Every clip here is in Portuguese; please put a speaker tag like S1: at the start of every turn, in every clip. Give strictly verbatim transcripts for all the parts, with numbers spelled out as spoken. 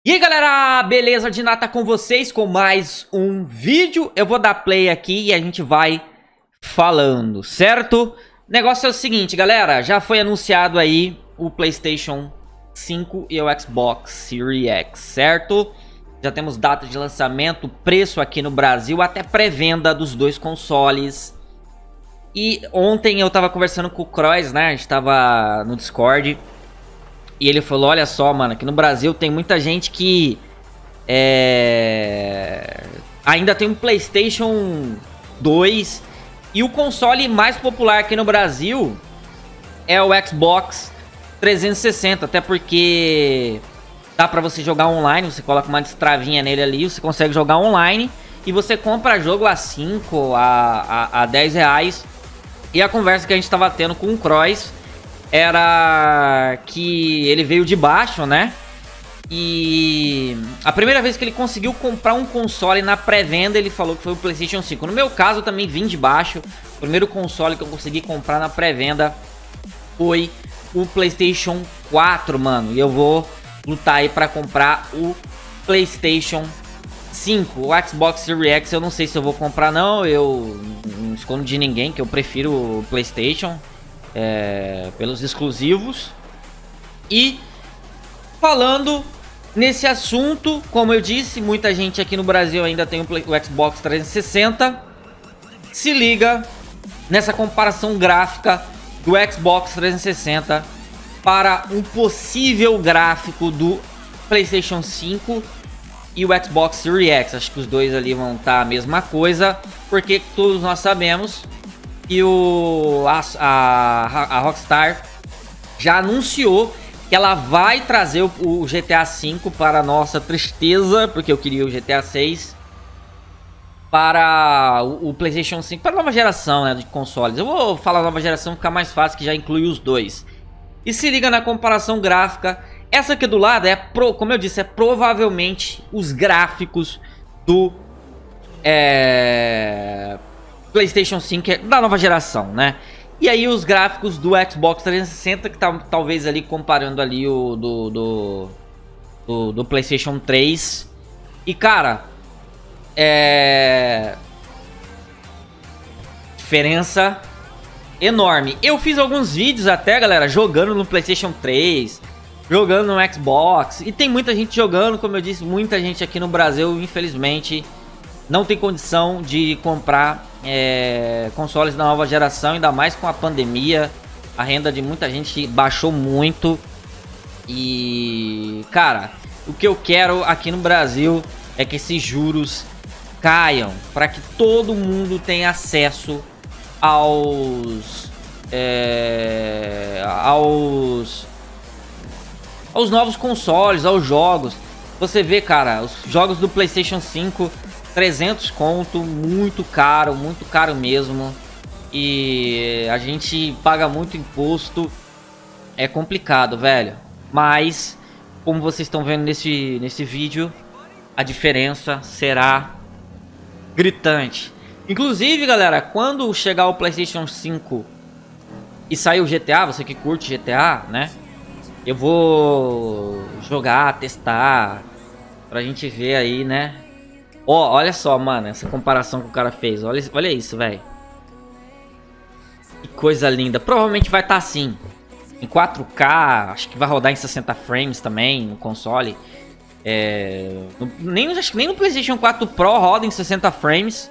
S1: E aí galera, beleza? De nata com vocês com mais um vídeo. Eu vou dar play aqui e a gente vai falando, certo? O negócio é o seguinte, galera. Já foi anunciado aí o PlayStation cinco e o Xbox Series X, certo? Já temos data de lançamento, preço aqui no Brasil, até pré-venda dos dois consoles. E ontem eu tava conversando com o Crois, né? A gente tava no Discord. E ele falou, olha só, mano, que no Brasil tem muita gente que é... ainda tem um PlayStation dois. E o console mais popular aqui no Brasil é o Xbox trezentos e sessenta. Até porque dá pra você jogar online, você coloca uma destravinha nele ali, você consegue jogar online. E você compra jogo a cinco, a, a, a dez reais. E a conversa que a gente tava tendo com o Crois era que ele veio de baixo, né? E a primeira vez que ele conseguiu comprar um console na pré-venda, ele falou que foi o PlayStation cinco. No meu caso, eu também vim de baixo. O primeiro console que eu consegui comprar na pré-venda foi o PlayStation quatro, mano. E eu vou lutar aí pra comprar o PlayStation cinco. O Xbox Series X eu não sei se eu vou comprar não. Eu não escondo de ninguém que eu prefiro o PlayStation. É, pelos exclusivos. E falando nesse assunto, como eu disse, muita gente aqui no Brasil ainda tem o, Play, o Xbox trezentos e sessenta. Se liga nessa comparação gráfica do Xbox trezentos e sessenta para um possível gráfico do PlayStation cinco e o Xbox Series X. Acho que os dois ali vão estar a mesma coisa, porque todos nós sabemos e o, a, a, a Rockstar já anunciou que ela vai trazer o, o G T A cinco para nossa tristeza, porque eu queria o G T A seis para o, o PlayStation cinco, para a nova geração, né, de consoles. Eu vou falar nova geração, ficar mais fácil, que já inclui os dois. E se liga na comparação gráfica. Essa aqui do lado é, pro, como eu disse, é provavelmente os gráficos do é... PlayStation cinco da nova geração, né? E aí os gráficos do Xbox trezentos e sessenta, que tá talvez ali comparando ali o do, do, do, do PlayStation três. E cara, é... diferença enorme. Eu fiz alguns vídeos até, galera, jogando no PlayStation três, jogando no Xbox. E tem muita gente jogando, como eu disse, muita gente aqui no Brasil, infelizmente, não tem condição de comprar é, consoles da nova geração, ainda mais com a pandemia. A renda de muita gente baixou muito. E, cara, o que eu quero aqui no Brasil é que esses juros caiam, para que todo mundo tenha acesso aos, é, aos, aos novos consoles, aos jogos. Você vê, cara, os jogos do PlayStation cinco... trezentos conto, muito caro, muito caro mesmo. E a gente paga muito imposto. É complicado, velho. Mas, como vocês estão vendo nesse, nesse vídeo, a diferença será gritante. Inclusive, galera, quando chegar o PlayStation cinco e sair o G T A, você que curte G T A, né? Eu vou jogar, testar, pra gente ver aí, né? Ó, oh, olha só, mano, essa comparação que o cara fez. Olha, olha isso, velho. Que coisa linda. Provavelmente vai estar tá assim, em quatro K. Acho que vai rodar em sessenta frames também no console. É, no, nem, acho que nem no PlayStation quatro Pro roda em sessenta frames.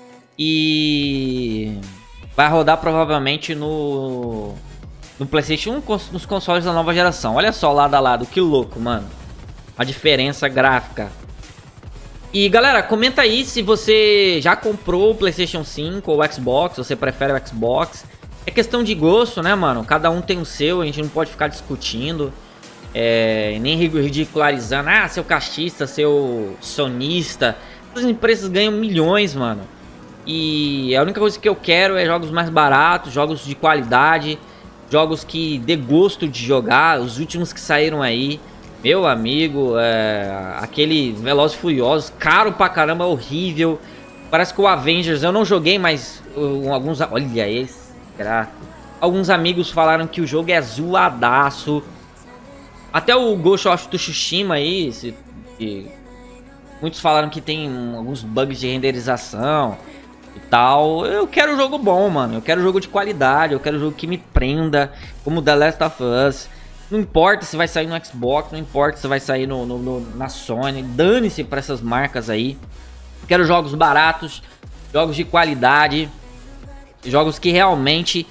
S1: E vai rodar provavelmente no, no PlayStation um, nos consoles da nova geração. Olha só, lado a lado, que louco, mano. A diferença gráfica. E galera, comenta aí se você já comprou o PlayStation cinco ou o Xbox, você prefere o Xbox. É questão de gosto, né, mano? Cada um tem o seu, a gente não pode ficar discutindo, é, nem ridicularizando. Ah, seu cachista, seu sonista. As empresas ganham milhões, mano. E a única coisa que eu quero é jogos mais baratos, jogos de qualidade, jogos que dê gosto de jogar. Os últimos que saíram aí, meu amigo, é, aquele Velozes e Furiosos, caro pra caramba, horrível. Parece que o Avengers, eu não joguei, mas uh, alguns... Olha esse gráfico. Alguns amigos falaram que o jogo é zoadaço. Até o Ghost of Tsushima aí, esse E muitos falaram que tem alguns bugs de renderização e tal. Eu quero um jogo bom, mano. Eu quero um jogo de qualidade. Eu quero um jogo que me prenda, como The Last of Us. Não importa se vai sair no Xbox, não importa se vai sair no, no, no na Sony. Dane-se pra essas marcas aí. Eu quero jogos baratos, jogos de qualidade, jogos que realmente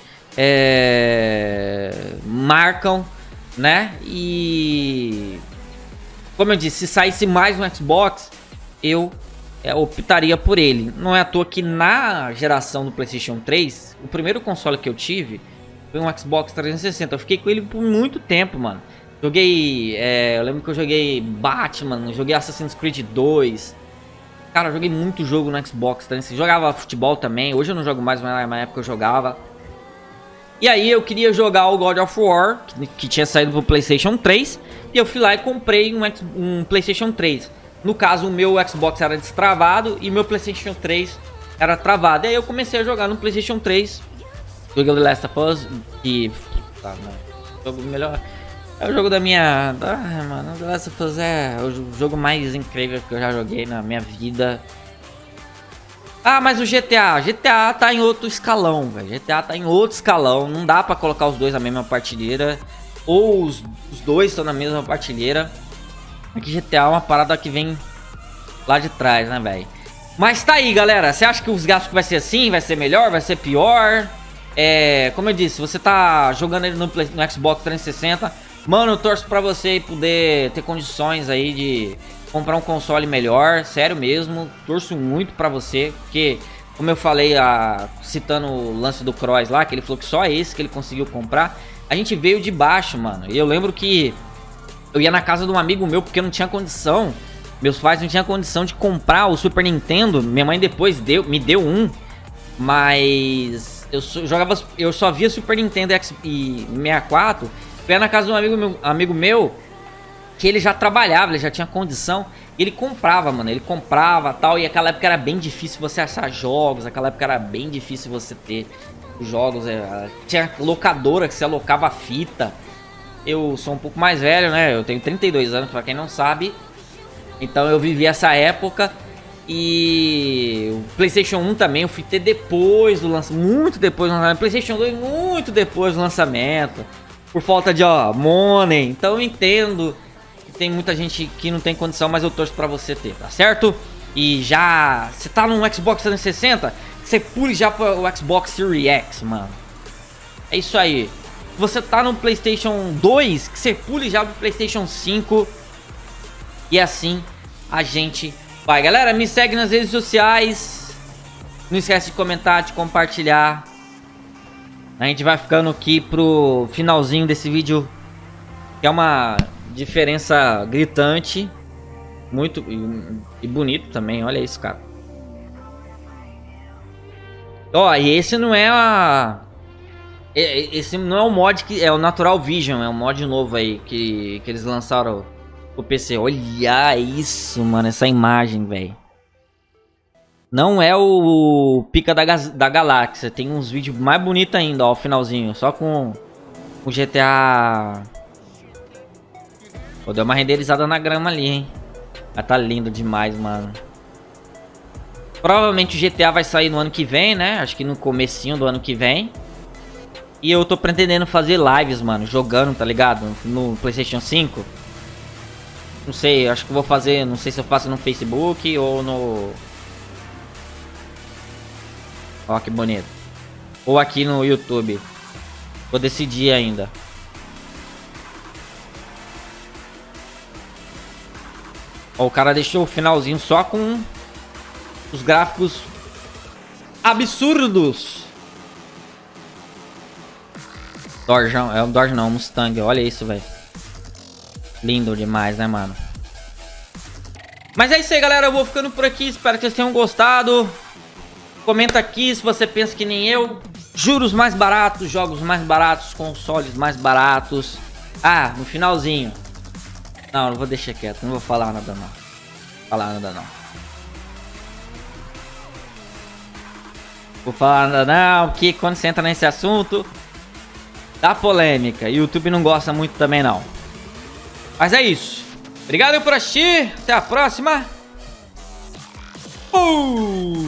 S1: é, marcam, né? E como eu disse, se saísse mais no Xbox, eu é, optaria por ele. Não é à toa que na geração do PlayStation três, o primeiro console que eu tive foi um Xbox trezentos e sessenta. Eu fiquei com ele por muito tempo, mano. Joguei, é, eu lembro que eu joguei Batman, joguei Assassin's Creed dois. Cara, eu joguei muito jogo no Xbox trezentos e sessenta. Jogava futebol também. Hoje eu não jogo mais, mas na época eu jogava. E aí eu queria jogar o God of War, que, que tinha saído pro PlayStation três. E eu fui lá e comprei um, um PlayStation três. No caso, o meu Xbox era destravado e meu PlayStation três era travado. E aí eu comecei a jogar no PlayStation três. Joguei o The Last of Us, que... Tá, mano. Jogo melhor... É o jogo da minha... Ah, mano, The Last of Us é o jogo mais incrível que eu já joguei na minha vida. Ah, mas o G T A... G T A tá em outro escalão, velho. G T A tá em outro escalão. Não dá pra colocar os dois na mesma partilheira. Ou os, os dois estão na mesma partilheira. Aqui G T A é uma parada que vem lá de trás, né, velho? Mas tá aí, galera. Você acha que os gráficos vai ser assim? Vai ser melhor? Vai ser pior? É... Como eu disse, você tá jogando ele no, Play, no Xbox trezentos e sessenta... Mano, eu torço pra você poder ter condições aí de comprar um console melhor, sério mesmo. Torço muito pra você, porque, como eu falei, a, citando o lance do Cross lá, que ele falou que só esse que ele conseguiu comprar. A gente veio de baixo, mano. E eu lembro que eu ia na casa de um amigo meu porque eu não tinha condição. Meus pais não tinham condição de comprar o Super Nintendo. Minha mãe depois deu, me deu um. Mas eu só, jogava, eu só via Super Nintendo e sessenta e quatro. Foi na casa de um amigo meu, amigo meu que ele já trabalhava, ele já tinha condição. E ele comprava, mano, ele comprava tal. E aquela época era bem difícil você achar jogos. Aquela época era bem difícil você ter os jogos. É, tinha locadora que você alocava fita. Eu sou um pouco mais velho, né? Eu tenho trinta e dois anos, pra quem não sabe. Então eu vivi essa época. E o PlayStation um também eu fui ter depois do lançamento. Muito depois do lançamento. PlayStation dois muito depois do lançamento. Por falta de, ó, money. Então eu entendo que tem muita gente que não tem condição, mas eu torço pra você ter, tá certo? E já... Você tá no Xbox trezentos e sessenta? Você pule já pro Xbox Series X, mano. É isso aí. Você tá no PlayStation dois? Que você pule já pro PlayStation cinco. E assim a gente vai. Galera, me segue nas redes sociais. Não esquece de comentar, de compartilhar. A gente vai ficando aqui pro finalzinho desse vídeo, que é uma diferença gritante. Muito e, e bonito também, olha isso, cara. Ó, e esse não é a... Esse não é o mod que... É o Natural Vision, é um mod novo aí que, que eles lançaram pro P C. Olha isso, mano, essa imagem, velho. Não é o Pica da, da Galáxia. Tem uns vídeos mais bonitos ainda, ó, o finalzinho. Só com o G T A... Pô, deu uma renderizada na grama ali, hein. Mas tá lindo demais, mano. Provavelmente o G T A vai sair no ano que vem, né? Acho que no comecinho do ano que vem. E eu tô pretendendo fazer lives, mano, jogando, tá ligado? No PlayStation cinco. Não sei, acho que vou fazer... Não sei se eu faço no Facebook ou no... Ó, que bonito. Ou aqui no YouTube. Vou decidir ainda. Ó, o cara deixou o finalzinho só com os gráficos absurdos. Dorjão, é um Dodge não, um Mustang. Olha isso, velho. Lindo demais, né, mano? Mas é isso aí, galera. Eu vou ficando por aqui. Espero que vocês tenham gostado. Comenta aqui se você pensa que nem eu. Juros mais baratos, jogos mais baratos, consoles mais baratos. Ah, no finalzinho. Não, não vou deixar quieto. Não vou falar nada, não. Vou falar nada, não. Vou falar nada, não. Porque quando você entra nesse assunto, dá polêmica. E o YouTube não gosta muito também, não. Mas é isso. Obrigado por assistir. Até a próxima. Uh!